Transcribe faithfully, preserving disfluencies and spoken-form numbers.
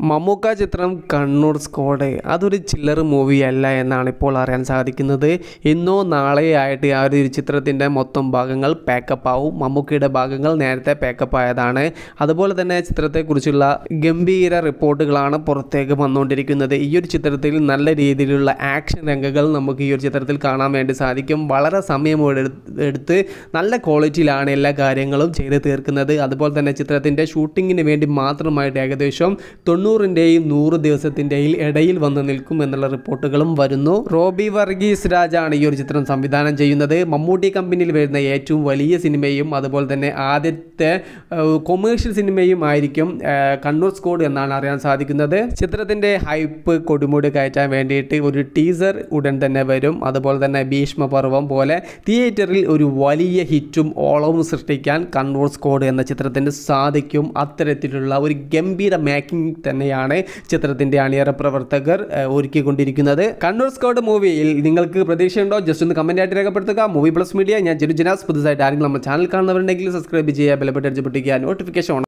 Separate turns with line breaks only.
മമ്മൂക്ക ചിത്രം കണ്ണൂർ സ്ക്വാഡ് അതൊരു ചില്ലർ മൂവി അല്ല എന്നാണ് ഇപ്പോൾ അറിയാൻ സാധിക്കുന്നത്. ഇന്നോ നാളെയോ ആയിട്ട് ആ ഒരു ചിത്രത്തിൻ്റെ മൊത്തം ഭാഗങ്ങൾ പാക്കപ്പ് ആവും. മമ്മൂക്കയുടെ ഭാഗങ്ങൾ നേരത്തെ പാക്കപ്പ് ആയതാണ്. അതുപോലെ തന്നെ ചിത്രത്തെക്കുറിച്ചുള്ള ഗംഭീര റിപ്പോർട്ടുകളാണ് പുറത്തേക്ക് വന്നുകൊണ്ടിരിക്കുന്നത്. ഈ ഒരു ചിത്രത്തിൽ നല്ല രീതിയിലുള്ള ആക്ഷൻ രംഗങ്ങൾ നമുക്ക് ഈ ഒരു ചിത്രത്തിൽ കാണാൻ വേണ്ടി സാധിക്കും. വളരെ സമയം എടുത്ത് നല്ല ക്വാളിറ്റിയിലാണ് എല്ലാ കാര്യങ്ങളും ചെയ്ത് തീർക്കുന്നത്. അതുപോലെ തന്നെ ചിത്രത്തിൻ്റെ ഷൂട്ടിങ്ങിന് വേണ്ടി മാത്രമായിട്ട് ഏകദേശം തൊണ്ണൂറിൻ്റെയും നൂറ് ദിവസത്തിൻ്റെയും ഇടയിൽ വന്ന് നിൽക്കും എന്നുള്ള റിപ്പോർട്ടുകളും വരുന്നു. റോബി വർഗീസ് രാജാണ് ഈ ഒരു ചിത്രം സംവിധാനം ചെയ്യുന്നത്. മമ്മൂട്ടി കമ്പനിയിൽ വരുന്ന ഏറ്റവും വലിയ സിനിമയും അതുപോലെ തന്നെ ആദ്യത്തെ കൊമേഴ്ഷ്യൽ സിനിമയും ആയിരിക്കും കണ്ണൂർ സ്ക്വാഡ് എന്നാണ് അറിയാൻ സാധിക്കുന്നത്. ചിത്രത്തിൻ്റെ ഹൈപ്പ് കൊടുമുടി കയറ്റാൻ വേണ്ടിയിട്ട് ഒരു ടീസർ ഉടൻ തന്നെ വരും. അതുപോലെ തന്നെ ഭീഷ്മപർവം പോലെ തിയേറ്ററിൽ ഒരു വലിയ ഹിറ്റും ഓളവും സൃഷ്ടിക്കാൻ കണ്ണൂർ സ്ക്വാഡ് എന്ന ചിത്രത്തിന് സാധിക്കും. അത്തരത്തിലുള്ള ഒരു ഗംഭീര മേക്കിംഗ് തന്നെയാണ് ചിത്രത്തിൻ്റെ അണിയറ പ്രവർത്തകർ ഒരുക്കിക്കൊണ്ടിരിക്കുന്നത്. കണ്ണൂർ സ്ക്വാഡ് മൂവിയിൽ നിങ്ങൾക്ക് പ്രതീക്ഷയുണ്ടോ? ജസ്റ്റ് ഒന്ന് കമന്റ് ആയിട്ട് രേഖപ്പെടുത്തുക. മൂവി പ്ലസ് മീഡിയ, ഞാൻ ജെനു ജനാസ്. പുതുതായിട്ട് ആരെങ്കിലും നമ്മുടെ ചാനൽ കാണുന്നവരുണ്ടെങ്കിൽ സബ്സ്ക്രൈബ് ചെയ്യുക, ബെൽ ബട്ടൺ അടിച്ച് പൊട്ടിക്കുക, നോട്ടിഫിക്കേഷൻ